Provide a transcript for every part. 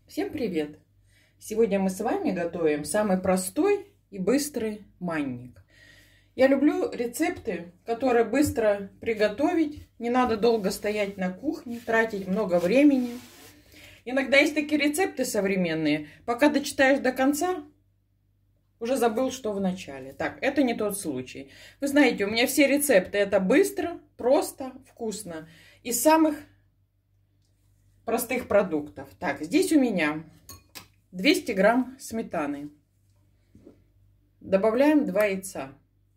Всем привет! Сегодня мы с вами готовим самый простой и быстрый манник. Я люблю рецепты, которые быстро приготовить, не надо долго стоять на кухне, тратить много времени. Иногда есть такие рецепты современные, пока дочитаешь до конца, уже забыл, что в начале. Так, это не тот случай. Вы знаете, у меня все рецепты это быстро, просто, вкусно. Из самых простых продуктов. Так, здесь у меня 200 грамм сметаны. Добавляем 2 яйца.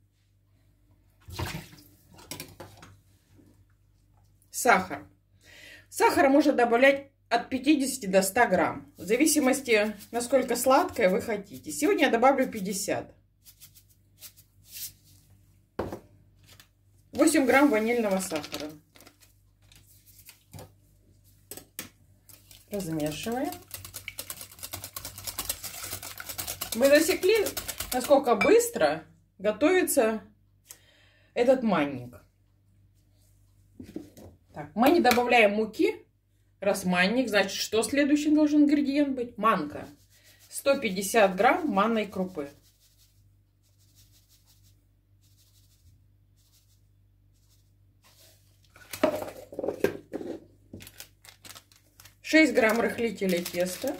Сахар. Сахара можно добавлять от 50 до 100 грамм. В зависимости, насколько сладкое вы хотите. Сегодня я добавлю 50. 8 грамм ванильного сахара. Размешиваем. Вы засекли, насколько быстро готовится этот манник. Так, мы не добавляем муки. Раз манник, значит, что следующий должен ингредиент быть? Манка. 150 грамм манной крупы. Шесть грамм рыхлителя теста.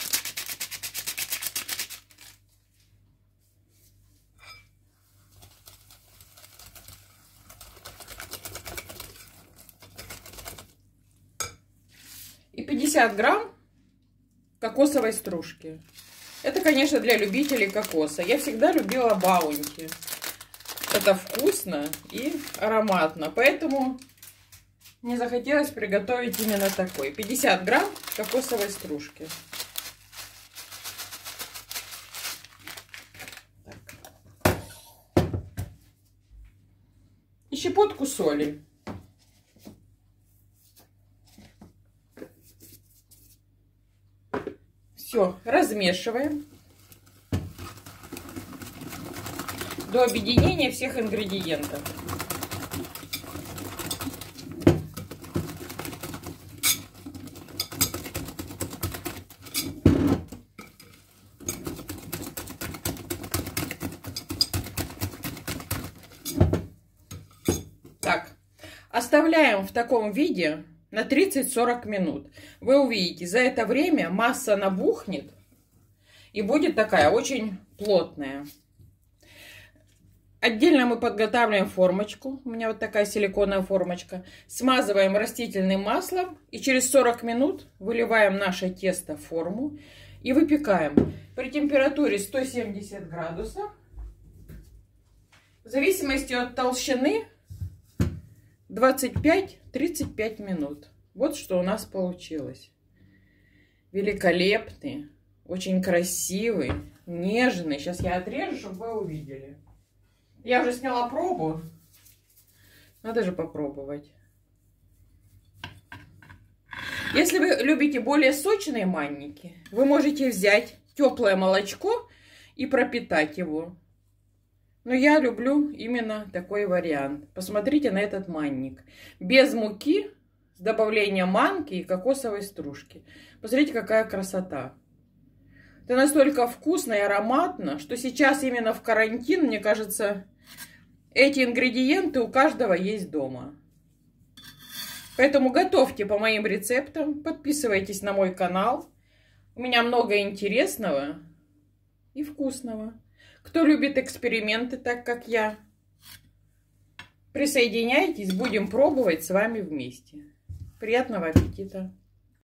И 50 грамм кокосовой стружки. Это, конечно, для любителей кокоса. Я всегда любила баунти. Это вкусно и ароматно. Поэтому мне захотелось приготовить именно такой. 50 грамм кокосовой стружки. Так. И щепотку соли. Все, размешиваем до объединения всех ингредиентов. Так, оставляем в таком виде на 30-40 минут. Вы увидите, за это время масса набухнет и будет такая очень плотная. Отдельно мы подготавливаем формочку. У меня вот такая силиконовая формочка. Смазываем растительным маслом и через 40 минут выливаем наше тесто в форму и выпекаем при температуре 170 градусов. В зависимости от толщины 25-35 минут. Вот что у нас получилось. Великолепный, очень красивый, нежный. Сейчас я отрежу, чтобы вы увидели. Я уже сняла пробу. Надо же попробовать. Если вы любите более сочные манники, вы можете взять теплое молочко и пропитать его. Но я люблю именно такой вариант. Посмотрите на этот манник. Без муки, с добавлением манки и кокосовой стружки. Посмотрите, какая красота. Это настолько вкусно и ароматно, что сейчас именно в карантин, мне кажется, эти ингредиенты у каждого есть дома. Поэтому готовьте по моим рецептам, подписывайтесь на мой канал. У меня много интересного и вкусного. Кто любит эксперименты, так как я, присоединяйтесь, будем пробовать с вами вместе. Приятного аппетита!